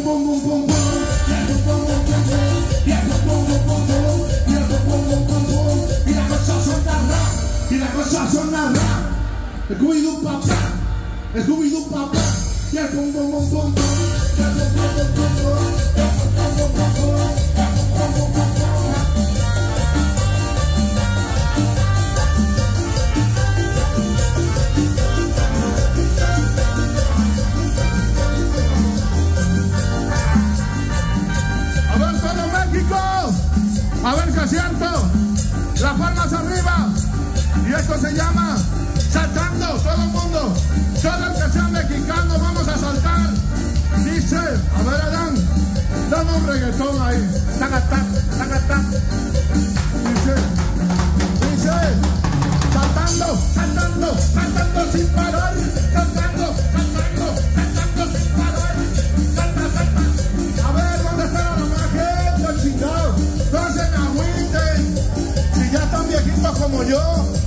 pum pum pum pum, y el pum pum pum pum pum, y el pum pum pum pum pum, y el pum pum pum pum pum, y la cosa suena rap, y la cosa suena rap. Scooby-Doo papá, Scooby-Doo papá, y el pum pum pum pum pum, y el pum pum pum pum pum, y el pum pum pum pum pum, y el pum pum pum pum pum. A ver si acierto. Las palmas arriba. Y esto se llama saltando. Todo el mundo, todo el que sea mexicano, vamos a saltar. Dice, a ver Adán, dame un reggaetón ahí. Tacatac, tacatac. Dice, saltando, saltando, saltando sin parar. Saltando, saltando, saltando sin parar. Salta, salta. A ver, ¿dónde está la magia? Chingado. No se me agüiten. Si ya están viejitos como yo.